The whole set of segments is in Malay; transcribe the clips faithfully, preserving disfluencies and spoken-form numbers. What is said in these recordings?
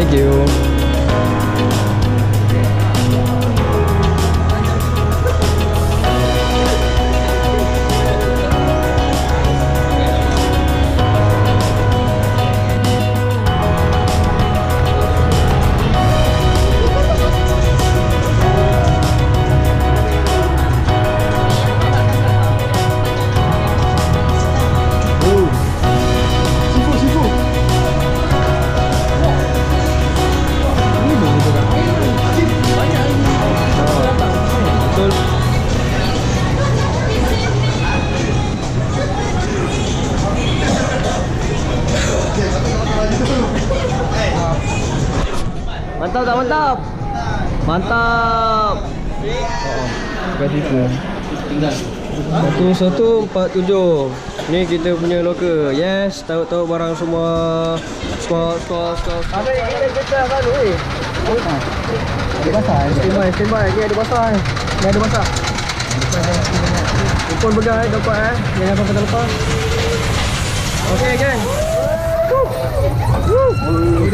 Thank you. Mantap tak mantap? Mantap. Oh, bukan tipu. Satu satu empat tujuh. Ni kita punya lokal. Yes, tahu-tahu barang semua. Skor skor skor. Ada ini kita kan weh. Ada basah. Standby standby. Ni ada basah. Ni ada basah. Pun pegang eh dapat eh. Jangan sampai terlepas. Okey geng. Woo.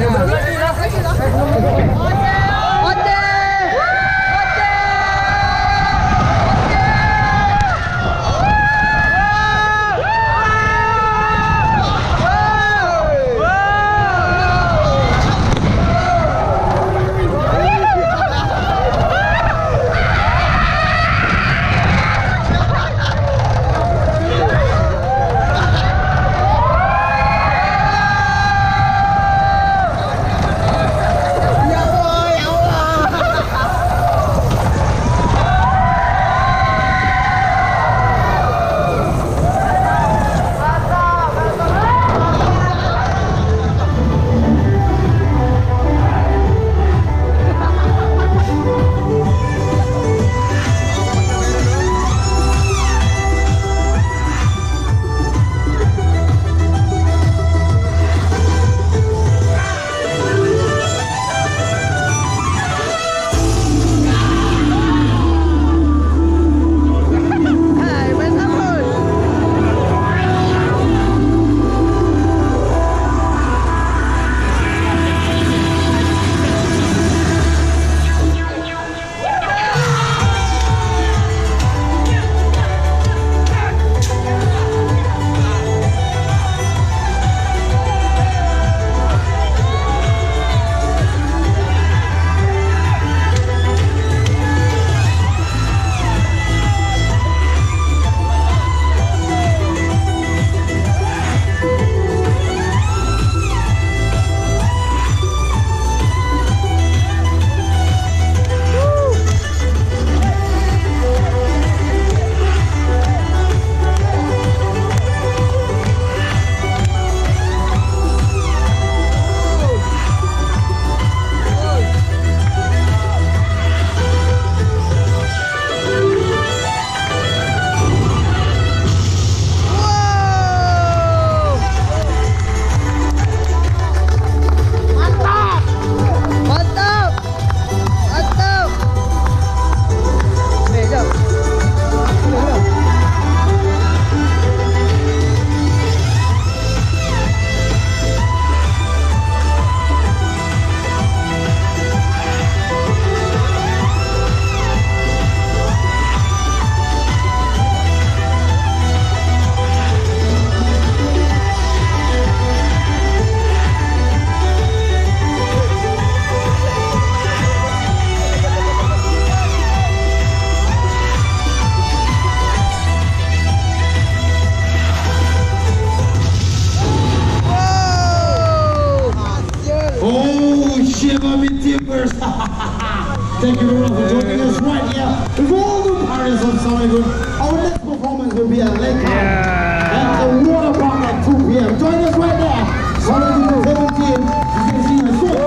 Thank you very much for joining us right here with all the parents of Sonic. Our next performance will be at Lake yeah. at the water park at two P M Join us right there. Sonic seventeen. You can see the show.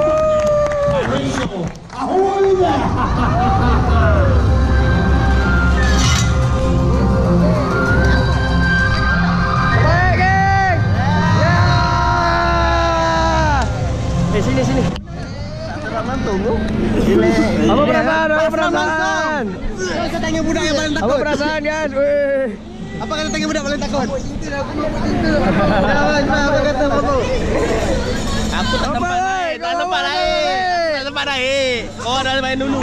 Ratio. How are you there? Eh sini sini. Tunggu. Apa perasaan? Apa perasaan? Apa tanya budak yang paling takut? Apa perasaan, guys? Weh. Apa kata tanya budak paling takut? Apa kata apa? Aku tak tempat lain, tak tempat lain. Abang dah main dulu.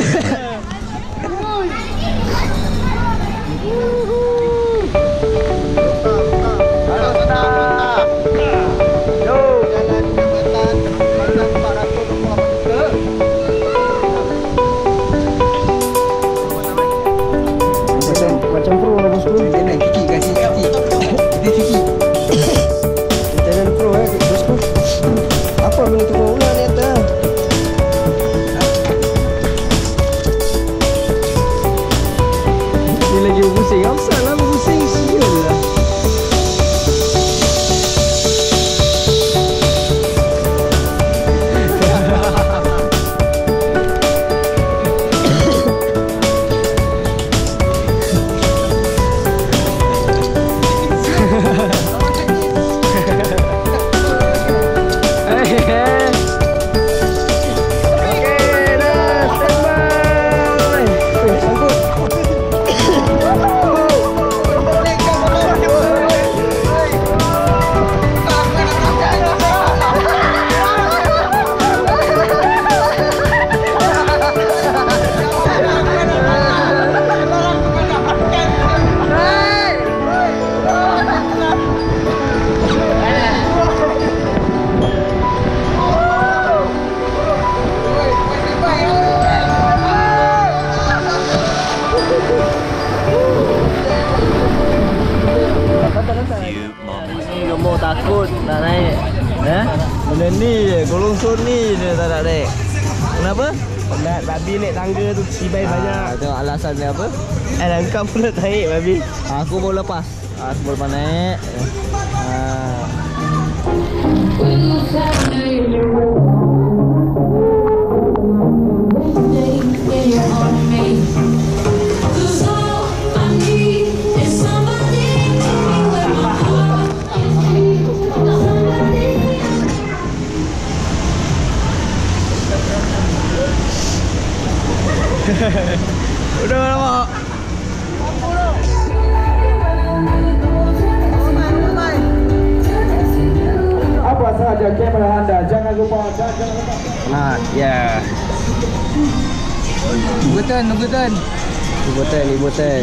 Macam pro lah bosku. Kita nak kiki kasih kiki. Kita kiki. Kita nak pro eh bosku. Apa benda tu ular ni atas? Ni lagi pusing. Asal lah pusing sial lah. Kamu takut nak naik? Eh? Benda ni je, golongson ni je tak nak naik. Kenapa? Nak babi naik tangga tu cibai banyak. Ah, tengok alasan dia apa? Eh, kau pula naik babi. Aku mau lepas. Aku mau lepas naik. Ah. Udah lama. Apa sahaja kamera anda, jangan lupa, jangan lupa. Nah, ya. Ibu Tan, Ibu Tan. Ibu Tan, Ibu Tan.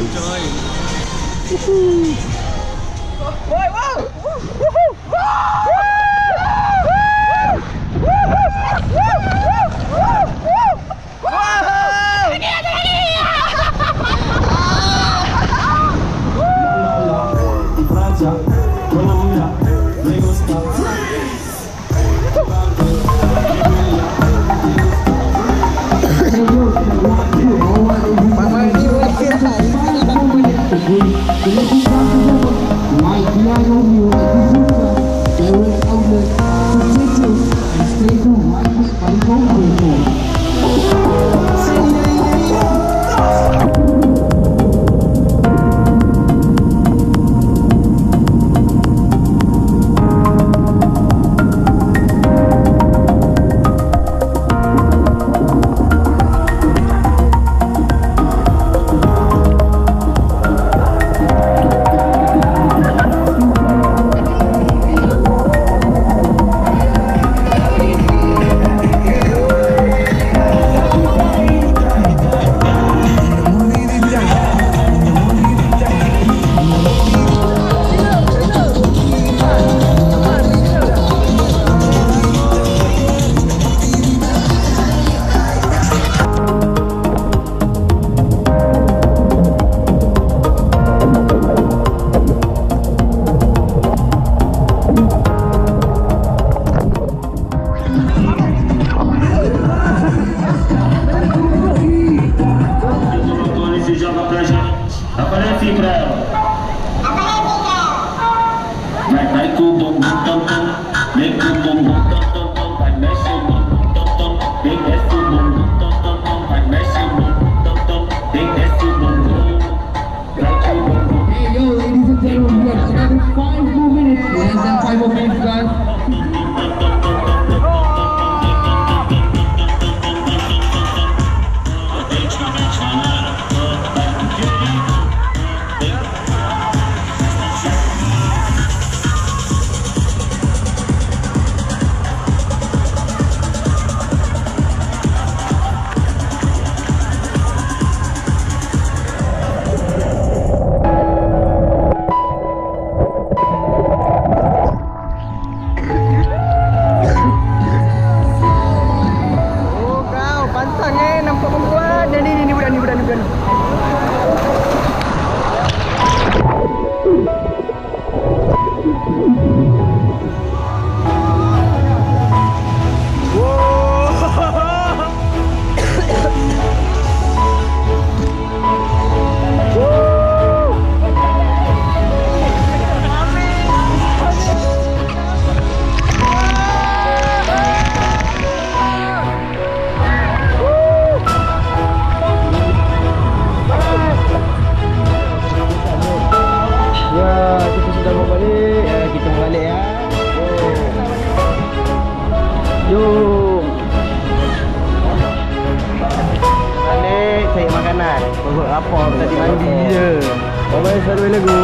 Satu lagu.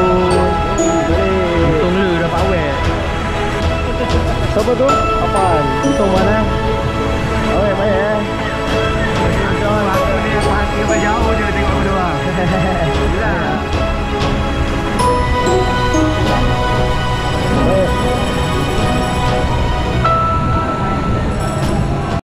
Balik. Untung lu dapat awet. Siapa tu? Apaan? Untung mana?